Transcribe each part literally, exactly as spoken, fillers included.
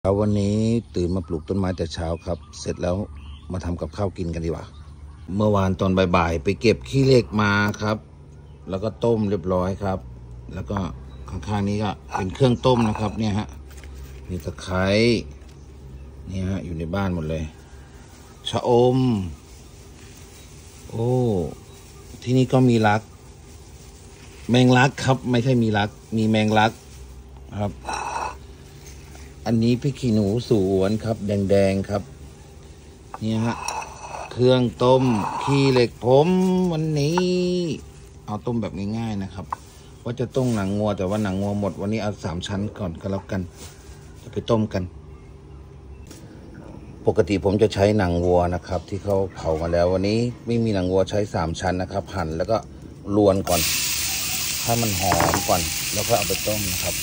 เช้าวันนี้ตื่นมาปลูกต้นไม้แต่เช้าครับเสร็จแล้วมาทำกับข้าวกินกันดีกว่าเมื่อวานตอนบ่ายๆไปเก็บขี้เหล็กมาครับแล้วก็ต้มเรียบร้อยครับแล้วก็ข้างๆนี้ก็เป็นเครื่องต้มนะครับเนี่ยฮะมีตะไคร้เนี่ยฮะอยู่ในบ้านหมดเลยชะอมโอ้ที่นี่ก็มีรักแมงลักครับไม่ใช่มีรักมีแมงลักครับอันนี้พริกขี้หนูสวนครับแดงๆครับนี่ฮะเครื่องต้มขี้เหล็กผมวันนี้เอาต้มแบบง่ายๆนะครับว่าจะต้มหนังงัวแต่ว่าหนังงัวหมดวันนี้เอาสามชั้นก่อนก็แล้วกันจะไปต้มกันปกติผมจะใช้หนังวัวนะครับที่เขาเผามาแล้ววันนี้ไม่มีหนังวัวใช้สามชั้นนะครับหั่นแล้วก็ลวนก่อนให้มันหอมก่อนแล้วก็เอาไปต้มนะครับ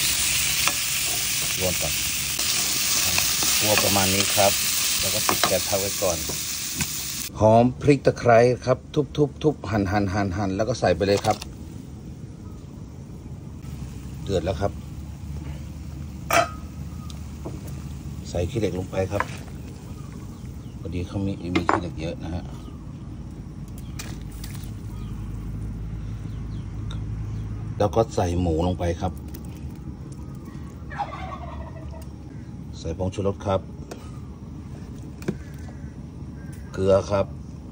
รวนก่อนตัวประมาณนี้ครับแล้วก็ปิดแก๊สไว้ก่อนหอมพริกตะไคร้ครับทุบทุบทุบหั่นหั่นหั่นหั่นแล้วก็ใส่ไปเลยครับเดือดแล้วครับใส่ขี้เหล็กลงไปครับพอดีเขามีมีขี้เหล็กเยอะนะฮะแล้วก็ใส่หมูลงไปครับใส่ผงชูรสครับเกลือครับ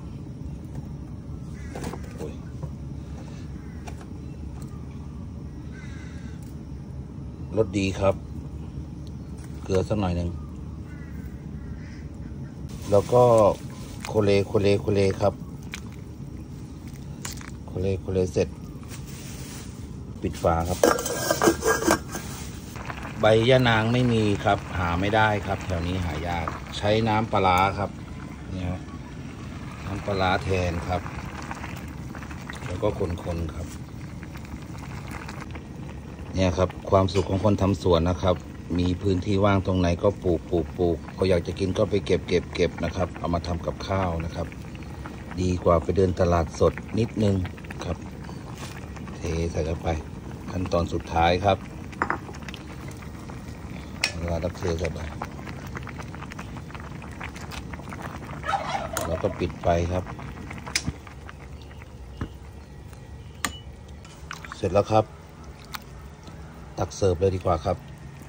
รสดีครับเกลือสักหน่อยหนึ่งแล้วก็โคเลโคเลโคเลครับโคเลโคเลเสร็จปิดฝาครับใบยะนางไม่มีครับหาไม่ได้ครับแถวนี้หายากใช้น้ำปลาครับเนี่ยน้ำปลาแทนครับแล้วก็คนๆครับเนี่ยครับความสุขของคนทำสวนนะครับมีพื้นที่ว่างตรงไหนก็ปลูกปลูกปลูกพออยากจะกินก็ไปเก็บเก็บเก็บนะครับเอามาทำกับข้าวนะครับดีกว่าไปเดินตลาดสดนิดนึงครับเทใส่ลงไปขั้นตอนสุดท้ายครับเวลาตักเทใส่ไปแล้วก็ปิดไฟครับเสร็จแล้วครับตักเสิร์ฟเลยดีกว่าครับ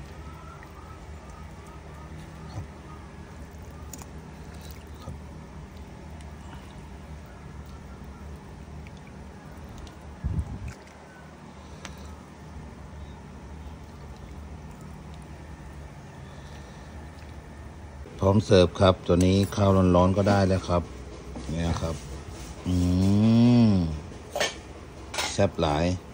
พร้อมเสิร์ฟครับตัวนี้ข้าวร้อนๆก็ได้แล้วครับเนี่ยครับอืมแซ่บหลาย